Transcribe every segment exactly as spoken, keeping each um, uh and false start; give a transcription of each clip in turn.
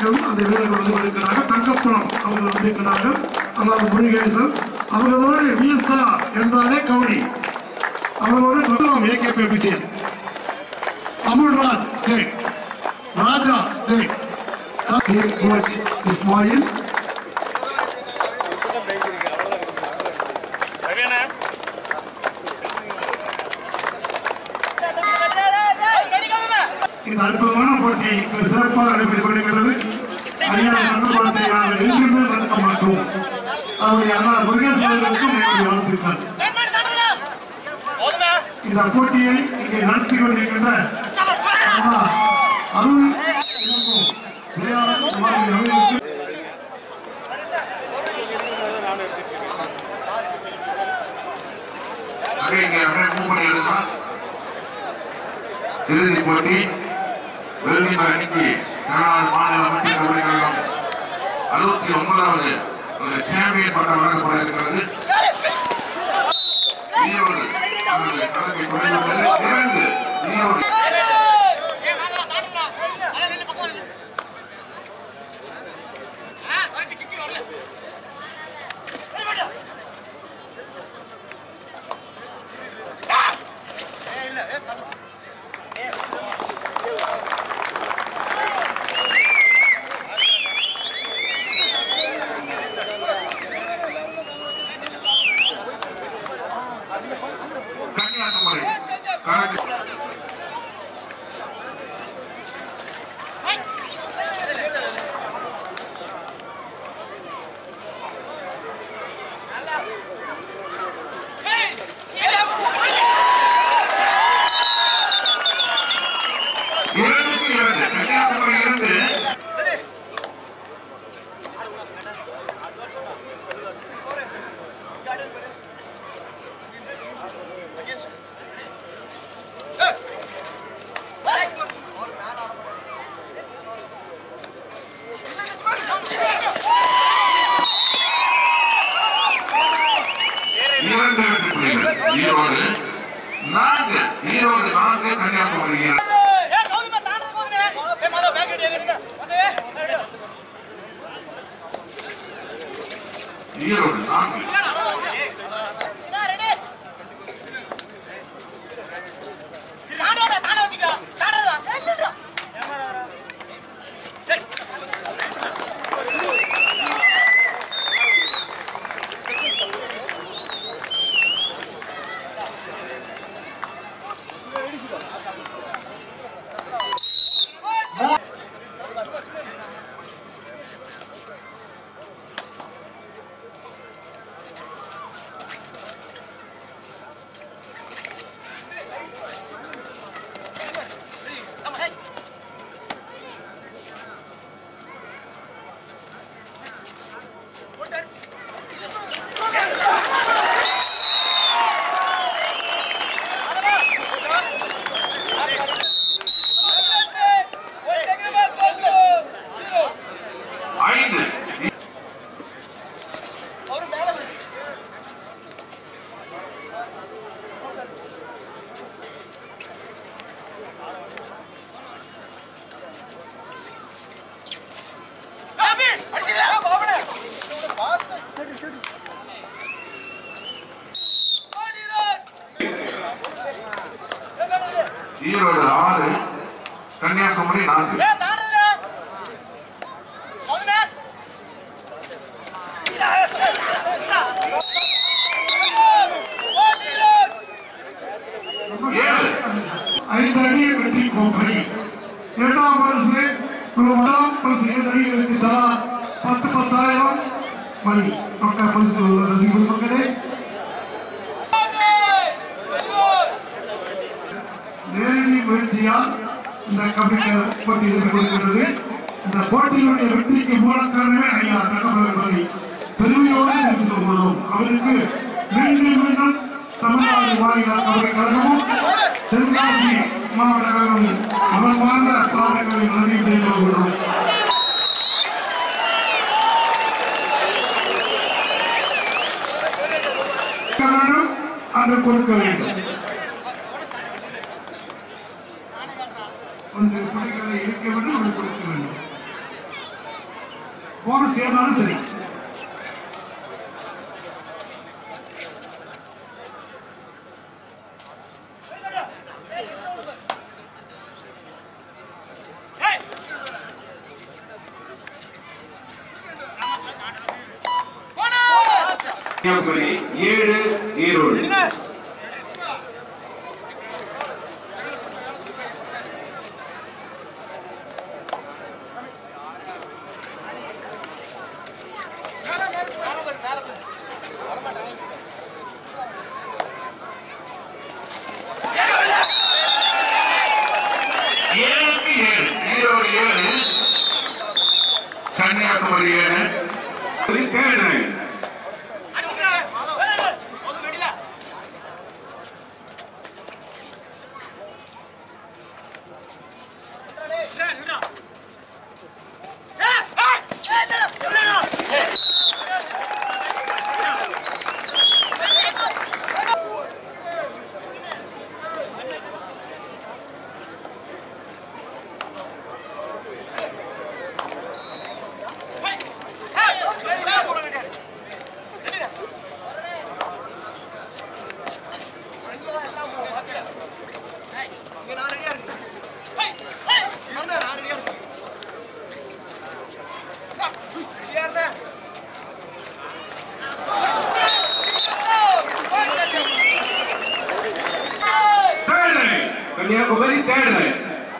அந்த வீரர்கள் வந்து வந்திருக்கிறார்கள். தங்கப்புறம் அவர்கள் வந்திருக்கிறார்கள். அதாவது முருகேசன் அவர்களோடு வீசா என்றாலே கவுடி அவர்களோடு கொள்ளலாம் AKP PCL Amulraj state Raja state coach Ismail இந்த அற்புதமான போட்டி சிறப்பாக நடைபெறுகிறது. அணியாளத்தை நாங்கள் என்றுமே மறக்க மாட்டோம். அவருடைய அண்ணா முருகேஸ்வரர்களுக்கும் என்னுடைய வாழ்த்துக்கள். இந்த போட்டியை இங்கே நடத்தி கொண்டிருக்கின்ற அருள் இறுதிப் போட்டி வெள்ளி அணிக்கு தமிழ்நாடு மாநில அமைச்சர் கபடி கழகம் அறுபத்தி ஒன்பதாவது சாம்பியன் பட்டம் வழங்கப்பட இருக்கிறது. கணக்கை குறைந்துள்ளது இரண்டு ஈரோடு ஈரோடு நான்கு ஈரோடு நான்கு கன்னியாகுமரி ஈரோடு நான்கு ஈரோடு ஆறு கன்னியாகுமரி நான்கு ஐந்து அடி வெற்றி கோப்பை இரண்டாம் பரிசு முதலாம் பரிசு அணிகளுக்கு தலா பத்து பத்தாயிரம் மணி ரொக்க பரிசு ரசிகர்கள் மக்களே நேரடி முயற்சியால் இந்த கபடி போட்டி நடைபெறுகிறது. இந்த போட்டியினுடைய வெற்றிக்கு மூல காரணமே ஐயா தகவல்களை பெருமையோடு தெரிவித்துக் கொள்கிறோம். அவருக்கு மீண்டும் மீண்டும் தமிழ்நாடு மாநில கபடி கழகமும் தென்காசி மாவட்ட கழகமும் அவன் வாழ்ந்த பாடங்களை நன்றி தெரிவித்துக் கொள்கிறோம். அங்கு கொடுக்க வேண்டும். கொஞ்சம் துணிகளை இருக்க வேண்டும், அது கொடுக்க வேண்டும். போனஸ் ஏறினாலும் சரி. ஏழு ஈரோடு ஏழுக்கு ஏழு ஈரோடு ஏழு கன்னியாகுமரி ஏழு தேர்ட் கன்னியாகுமரி தேர்ட் லைன்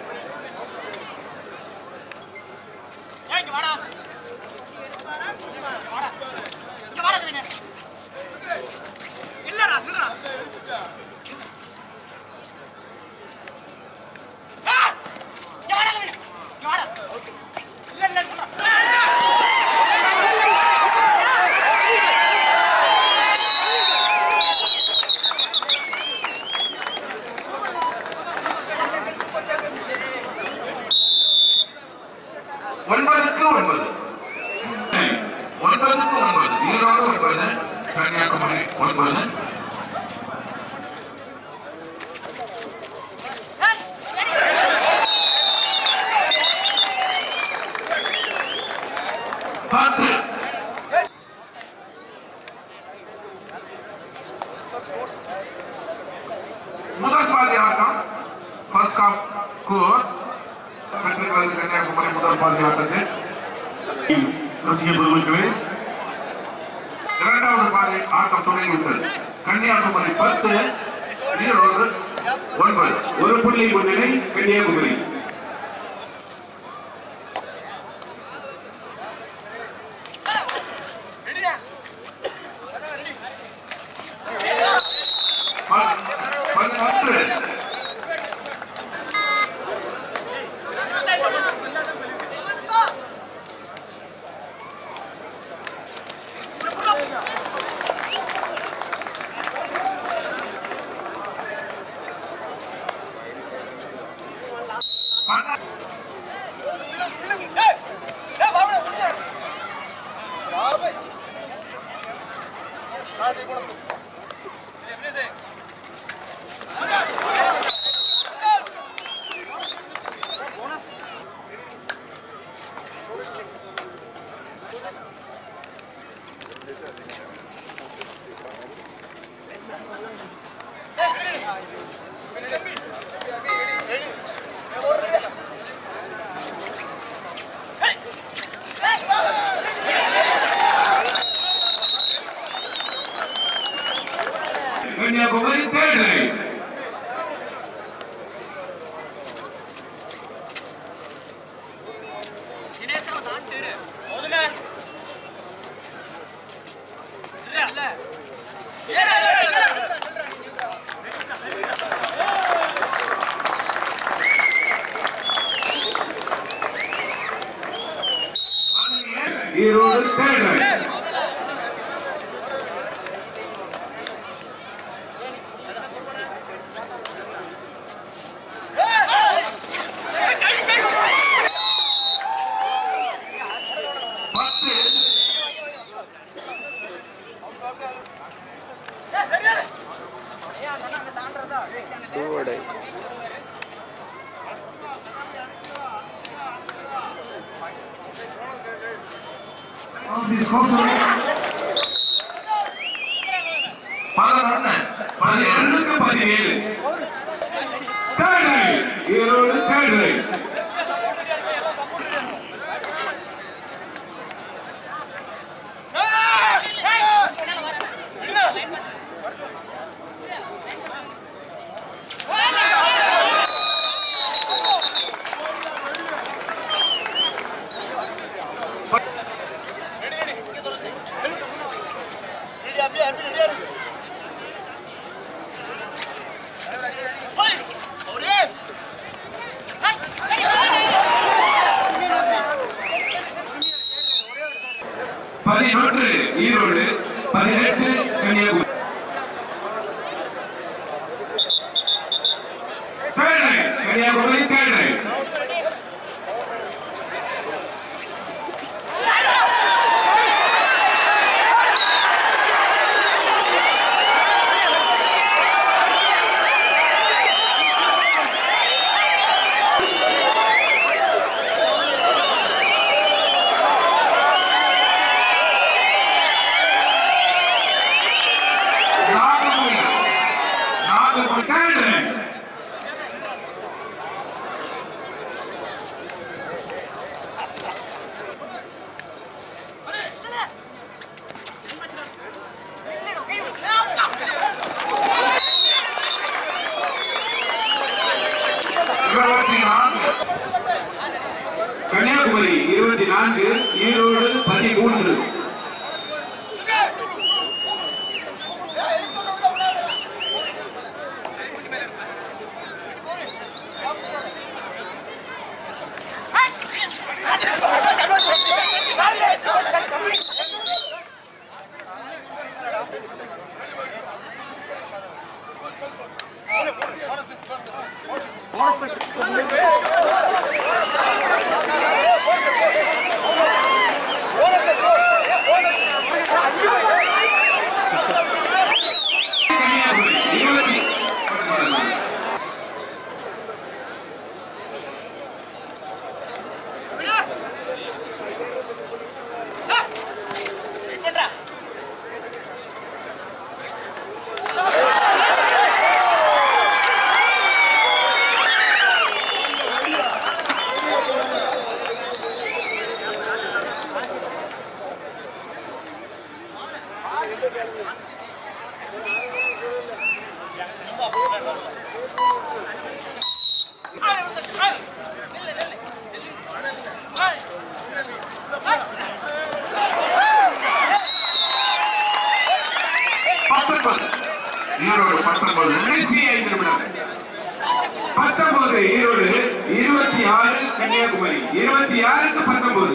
ஒன்பதுக்கு ஒன்பது ஒன்பதுக்கு ஒன்பது ஈரோடு ஒன்பது கன்னியாகுமரி ஒன்பது பத்து முதல் பாதி ஆட்டம் ஃபர்ஸ்ட் ஹாஃப் ஸ்கோர் கன்னியாகுமரி முதல் பாதி ஆட்டத்தில் ரசிக பெருமக்களே, இரண்டாவது பாதி ஆட்டம் தொடங்கிவிட்டது. கன்னியாகுமரி பத்து ஈரோடு ஒன்பது ஒரு புள்ளி முன்னிலை கன்னியாகுமரி. பதினொன்று Kanyakumari third line Erode third line பதினொன்று பதினொன்றுக்கு பதினேழு. Third right. Erode third right. பதினொன்று ஈரோடு, பதினெட்டு Kanyakumari. Third right. Kanyakumari third right. Kanyakumari இருபத்தி நான்கு, ஈரோடு பதிமூன்று. பத்தொன்பது ஈரோடு, இருபத்தி ஆறு கன்னியாகுமரி. இருபத்தி ஆறுக்கு பத்தொன்பது.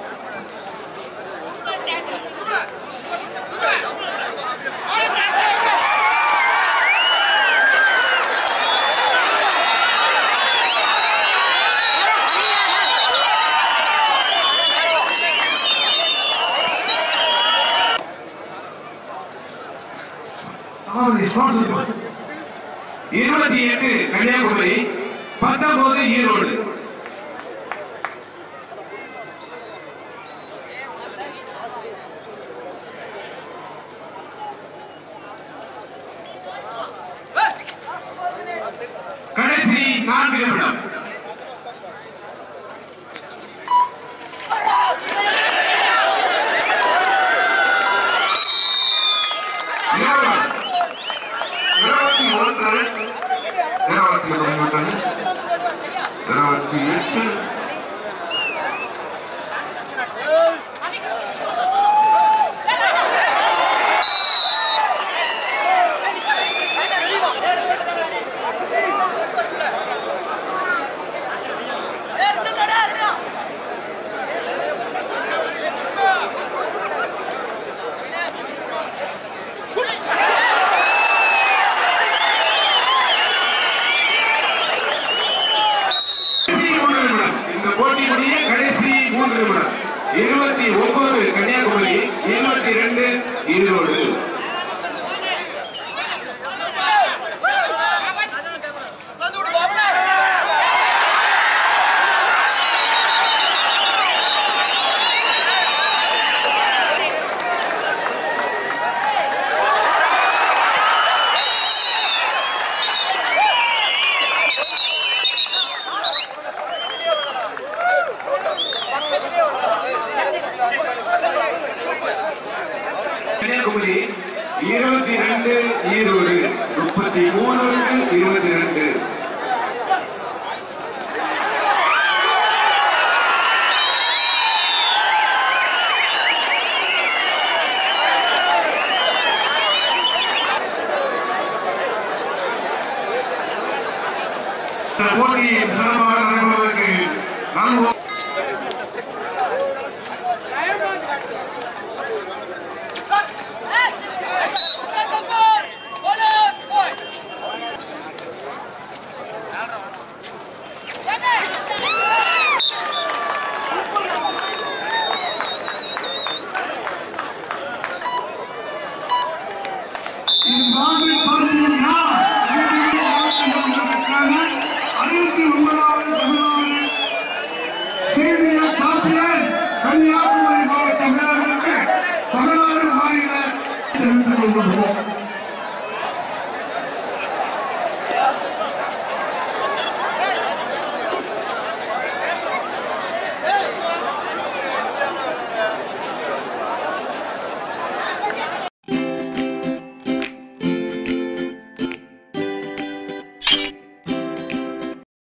இருபத்தி எட்டு கன்னியாகுமரி, பத்தொன்பது ஈரோடு. கடைசி நான்கு நிமிடம். இருபத்தி எட்டு இருபத்தி மூணுக்கு இருபத்தி ரெண்டு. போட்டி சிறப்பாக நடைபெறுவதற்கு நல்வோ இந்த ஆண்டு தொடங்கியது யார்?